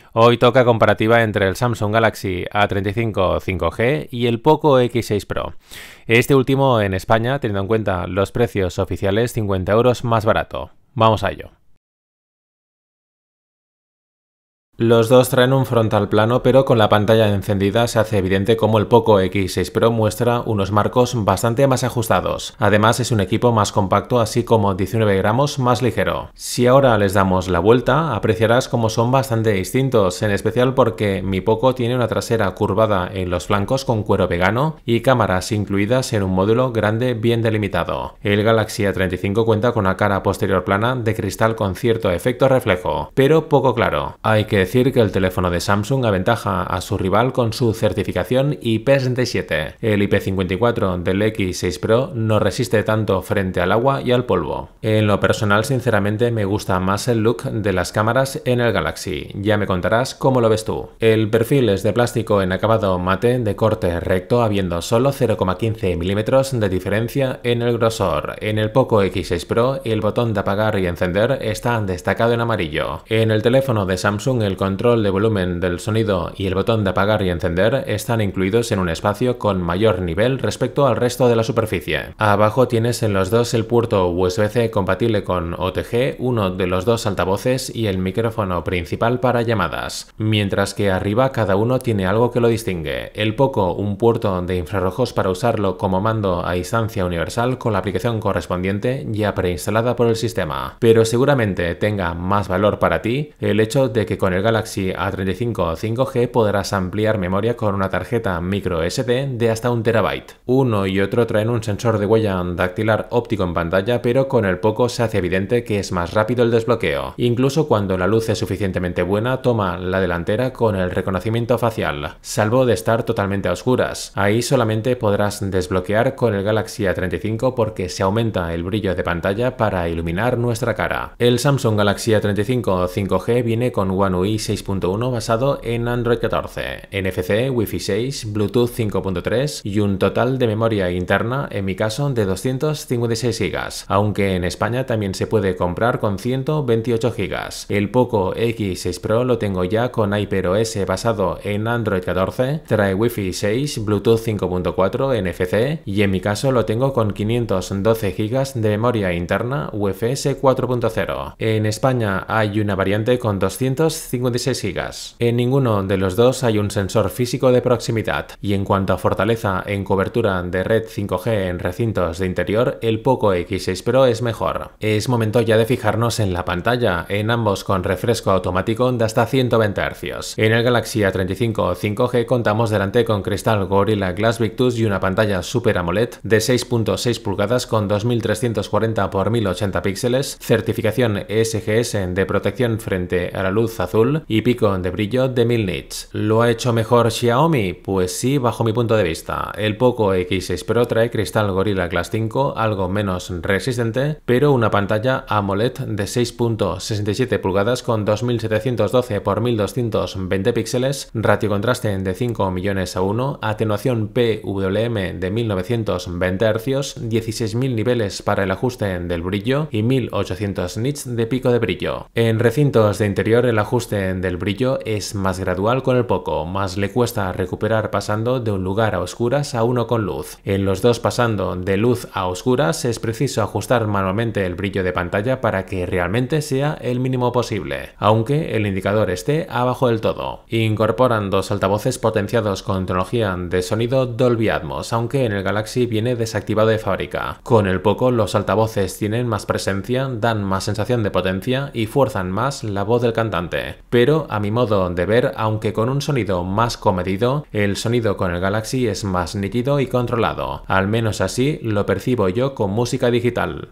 Hoy toca comparativa entre el Samsung Galaxy A35 5G y el Poco X6 Pro. Este último en España, teniendo en cuenta los precios oficiales, 50 € más barato. Vamos a ello. Los dos traen un frontal plano, pero con la pantalla encendida se hace evidente cómo el Poco X6 Pro muestra unos marcos bastante más ajustados. Además es un equipo más compacto, así como 19 gramos más ligero. Si ahora les damos la vuelta, apreciarás cómo son bastante distintos, en especial porque mi Poco tiene una trasera curvada en los flancos con cuero vegano y cámaras incluidas en un módulo grande bien delimitado. El Galaxy A35 cuenta con una cara posterior plana de cristal con cierto efecto reflejo, pero poco claro. Hay que decir que el teléfono de Samsung aventaja a su rival con su certificación IP67. El IP54 del X6 Pro no resiste tanto frente al agua y al polvo. En lo personal, sinceramente, me gusta más el look de las cámaras en el Galaxy. Ya me contarás cómo lo ves tú. El perfil es de plástico en acabado mate de corte recto, habiendo solo 0,15 milímetros de diferencia en el grosor. En el Poco X6 Pro, el botón de apagar y encender está destacado en amarillo. En el teléfono de Samsung, el control de volumen del sonido y el botón de apagar y encender están incluidos en un espacio con mayor nivel respecto al resto de la superficie. Abajo tienes en los dos el puerto USB-C compatible con OTG, uno de los dos altavoces y el micrófono principal para llamadas, mientras que arriba cada uno tiene algo que lo distingue. El Poco, un puerto de infrarrojos para usarlo como mando a distancia universal con la aplicación correspondiente ya preinstalada por el sistema, pero seguramente tenga más valor para ti el hecho de que con el Galaxy A35 5G podrás ampliar memoria con una tarjeta micro SD de hasta 1 TB. Uno y otro traen un sensor de huella dactilar óptico en pantalla, pero con el Poco se hace evidente que es más rápido el desbloqueo. Incluso cuando la luz es suficientemente buena, toma la delantera con el reconocimiento facial, salvo de estar totalmente a oscuras. Ahí solamente podrás desbloquear con el Galaxy A35 porque se aumenta el brillo de pantalla para iluminar nuestra cara. El Samsung Galaxy A35 5G viene con One UI 6.1 basado en Android 14, NFC, Wi-Fi 6, Bluetooth 5.3 y un total de memoria interna, en mi caso, de 256 GB, aunque en España también se puede comprar con 128 GB. El Poco X6 Pro lo tengo ya con HyperOS basado en Android 14, trae Wi-Fi 6, Bluetooth 5.4, NFC y en mi caso lo tengo con 512 GB de memoria interna UFS 4.0. En España hay una variante con 256 GB. En ninguno de los dos hay un sensor físico de proximidad y en cuanto a fortaleza en cobertura de red 5G en recintos de interior, el Poco X6 Pro es mejor. Es momento ya de fijarnos en la pantalla, en ambos con refresco automático de hasta 120 Hz. En el Galaxy A35 5G contamos delante con cristal Gorilla Glass Victus y una pantalla Super AMOLED de 6.6 pulgadas con 2340 x 1080 píxeles, certificación SGS de protección frente a la luz azul y pico de brillo de 1000 nits. ¿Lo ha hecho mejor Xiaomi? Pues sí, bajo mi punto de vista. El Poco X6 Pro trae cristal Gorilla Glass 5, algo menos resistente, pero una pantalla AMOLED de 6.67 pulgadas con 2712 x 1220 píxeles, ratio contraste de 5.000.000:1, atenuación PWM de 1920 Hz, 16.000 niveles para el ajuste del brillo y 1800 nits de pico de brillo. En recintos de interior el ajuste del brillo es más gradual con el Poco, más le cuesta recuperar pasando de un lugar a oscuras a uno con luz. En los dos pasando de luz a oscuras es preciso ajustar manualmente el brillo de pantalla para que realmente sea el mínimo posible, aunque el indicador esté abajo del todo. Incorporan dos altavoces potenciados con tecnología de sonido Dolby Atmos, aunque en el Galaxy viene desactivado de fábrica. Con el Poco los altavoces tienen más presencia, dan más sensación de potencia y fuerzan más la voz del cantante. Pero a mi modo de ver, aunque con un sonido más comedido, el sonido con el Galaxy es más nítido y controlado. Al menos así lo percibo yo con música digital.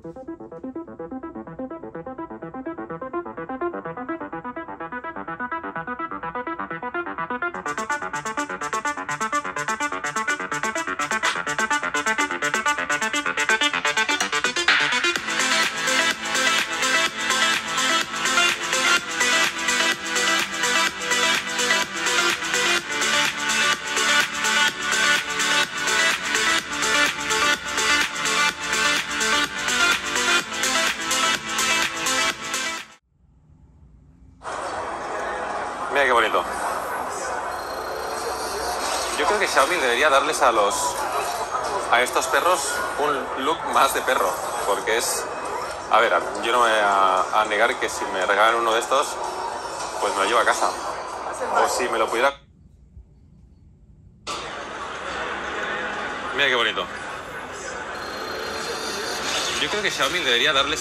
Mira qué bonito. Yo creo que Xiaomi debería darles a estos perros un look más de perro, porque es... A ver, yo no me voy a negar que si me regalan uno de estos, pues me lo llevo a casa. O si me lo pudiera... Mira qué bonito. Yo creo que Xiaomi debería darles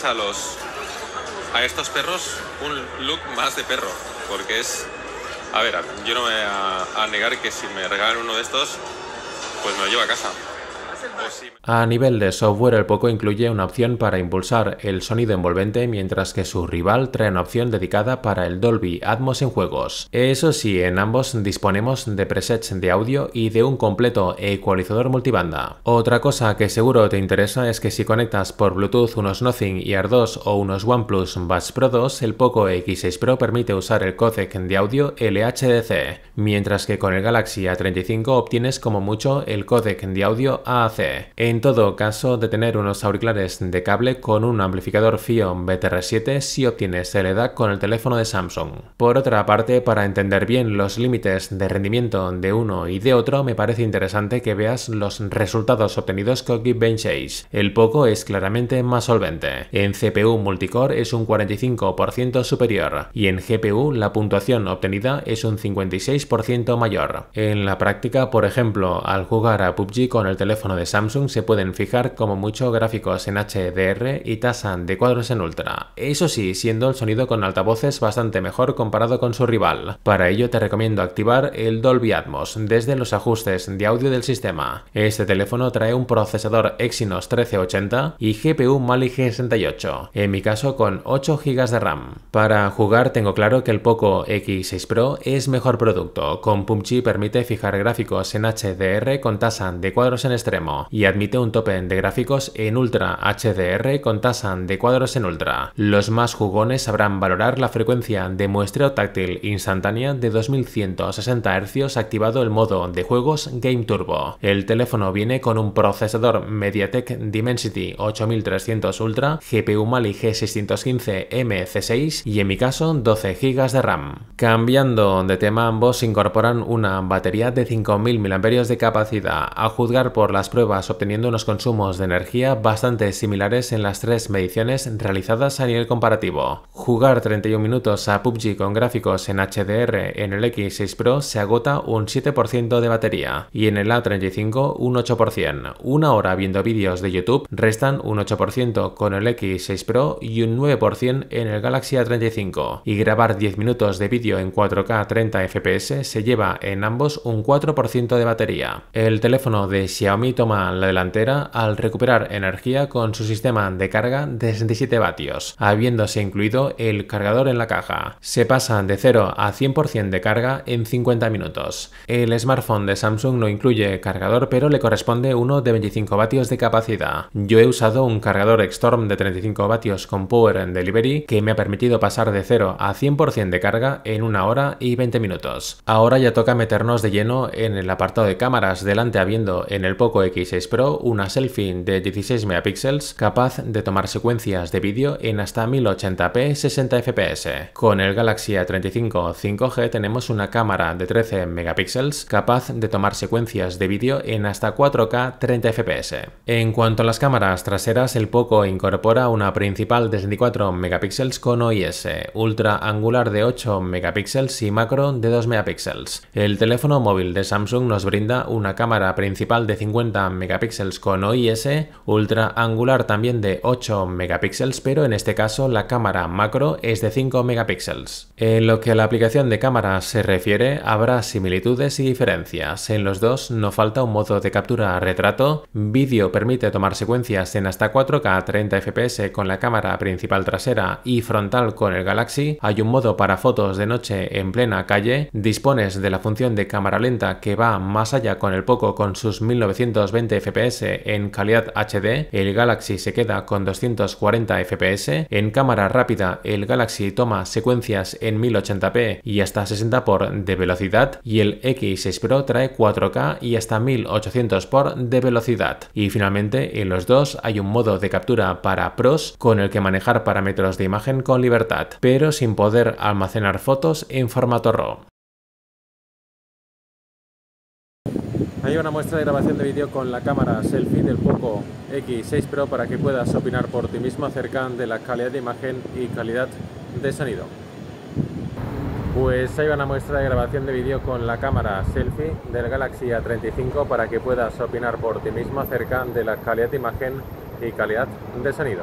a estos perros un look más de perro, porque es... A ver, yo no me voy a negar que si me regalan uno de estos, pues me lo llevo a casa. A nivel de software, el Poco incluye una opción para impulsar el sonido envolvente, mientras que su rival trae una opción dedicada para el Dolby Atmos en juegos. Eso sí, en ambos disponemos de presets de audio y de un completo ecualizador multibanda. Otra cosa que seguro te interesa es que si conectas por Bluetooth unos Nothing Ear 2 o unos OnePlus Buds Pro 2, el Poco X6 Pro permite usar el códec de audio LHDC, mientras que con el Galaxy A35 obtienes como mucho el códec de audio AAC. En todo caso, de tener unos auriculares de cable con un amplificador FiiO BTR7 si obtienes el EDAC con el teléfono de Samsung. Por otra parte, para entender bien los límites de rendimiento de uno y de otro, me parece interesante que veas los resultados obtenidos con Geekbench 6. El Poco es claramente más solvente. En CPU multicore es un 45% superior y en GPU la puntuación obtenida es un 56% mayor. En la práctica, por ejemplo, al jugar a PUBG con el teléfono de Samsung se pueden fijar como mucho gráficos en HDR y tasa de cuadros en ultra. Eso sí, siendo el sonido con altavoces bastante mejor comparado con su rival. Para ello te recomiendo activar el Dolby Atmos desde los ajustes de audio del sistema. Este teléfono trae un procesador Exynos 1380 y GPU Mali G68, en mi caso con 8 GB de RAM. Para jugar tengo claro que el Poco X6 Pro es mejor producto. Con PUBG permite fijar gráficos en HDR con tasa de cuadros en extremo y admite un tope de gráficos en Ultra HDR con tasa de cuadros en ultra. Los más jugones sabrán valorar la frecuencia de muestreo táctil instantánea de 2160 Hz activado el modo de juegos Game Turbo. El teléfono viene con un procesador MediaTek Dimensity 8300 Ultra, GPU Mali G615 MC6 y en mi caso 12 GB de RAM. Cambiando de tema, ambos incorporan una batería de 5000 mAh de capacidad, a juzgar por las pruebas obteniendo unos consumos de energía bastante similares en las tres mediciones realizadas a nivel comparativo. Jugar 31 minutos a PUBG con gráficos en HDR en el X6 Pro se agota un 7% de batería y en el A35 un 8%. Una hora viendo vídeos de YouTube restan un 8% con el X6 Pro y un 9% en el Galaxy A35, y grabar 10 minutos de vídeo en 4K 30 FPS se lleva en ambos un 4% de batería. El teléfono de Xiaomi toma la delantera al recuperar energía con su sistema de carga de 67 vatios, habiéndose incluido el cargador en la caja. Se pasa de 0 a 100% de carga en 50 minutos. El smartphone de Samsung no incluye cargador, pero le corresponde uno de 25 vatios de capacidad. Yo he usado un cargador Xtorm de 35 vatios con Power Delivery que me ha permitido pasar de 0 a 100% de carga en 1 hora y 20 minutos. Ahora ya toca meternos de lleno en el apartado de cámaras, delante habiendo en el Poco X6 Pro una selfie de 16 megapíxeles capaz de tomar secuencias de vídeo en hasta 1080p 60 fps. Con el Galaxy A35 5G tenemos una cámara de 13 megapíxeles capaz de tomar secuencias de vídeo en hasta 4K 30 fps. En cuanto a las cámaras traseras, el Poco incorpora una principal de 64 megapíxeles con OIS, ultra angular de 8 megapíxeles y macro de 2 megapíxeles. El teléfono móvil de Samsung nos brinda una cámara principal de 50 50 megapíxeles con OIS, ultra angular también de 8 megapíxeles, pero en este caso la cámara macro es de 5 megapíxeles. En lo que a la aplicación de cámara se refiere, habrá similitudes y diferencias. En los dos no falta un modo de captura retrato. Vídeo permite tomar secuencias en hasta 4K 30 fps con la cámara principal trasera y frontal con el Galaxy. Hay un modo para fotos de noche en plena calle. Dispones de la función de cámara lenta que va más allá con el Poco con sus 1920 fps en calidad HD. El Galaxy se queda con 240 fps. En cámara rápida el Galaxy toma secuencias en 1080p y hasta 60p de velocidad, y el X6 Pro trae 4K y hasta 1800p de velocidad. Y finalmente en los dos hay un modo de captura para pros con el que manejar parámetros de imagen con libertad, pero sin poder almacenar fotos en formato RAW. Hay una muestra de grabación de vídeo con la cámara selfie del Poco X6 Pro para que puedas opinar por ti mismo acerca de la calidad de imagen y calidad de sonido. Pues hay una muestra de grabación de vídeo con la cámara selfie del Galaxy A35 para que puedas opinar por ti mismo acerca de la calidad de imagen y calidad de sonido.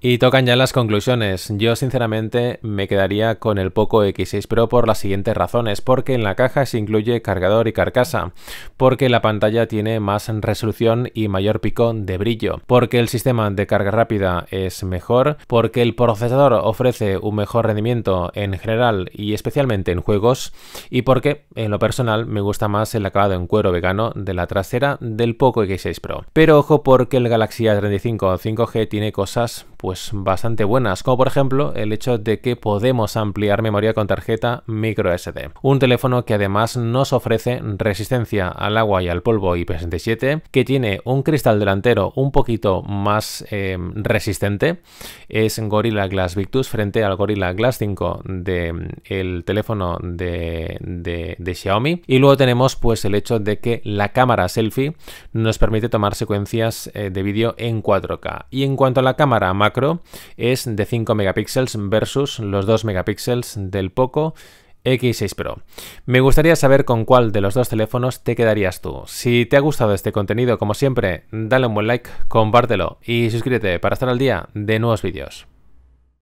Y tocan ya las conclusiones. Yo sinceramente me quedaría con el Poco X6 Pro por las siguientes razones, porque en la caja se incluye cargador y carcasa, porque la pantalla tiene más resolución y mayor pico de brillo, porque el sistema de carga rápida es mejor, porque el procesador ofrece un mejor rendimiento en general y especialmente en juegos, y porque en lo personal me gusta más el acabado en cuero vegano de la trasera del Poco X6 Pro. Pero ojo, porque el Galaxy A35 5G tiene cosas pues bastante buenas, como por ejemplo el hecho de que podemos ampliar memoria con tarjeta microSD. Un teléfono que además nos ofrece resistencia al agua y al polvo IP67, que tiene un cristal delantero un poquito más resistente, es Gorilla Glass Victus frente al Gorilla Glass 5 del teléfono de Xiaomi. Y luego tenemos pues el hecho de que la cámara selfie nos permite tomar secuencias de vídeo en 4K. Y en cuanto a la cámara macro, es de 5 megapíxeles versus los 2 megapíxeles del Poco X6 Pro. Me gustaría saber con cuál de los dos teléfonos te quedarías tú. Si te ha gustado este contenido, como siempre, dale un buen like, compártelo y suscríbete para estar al día de nuevos vídeos.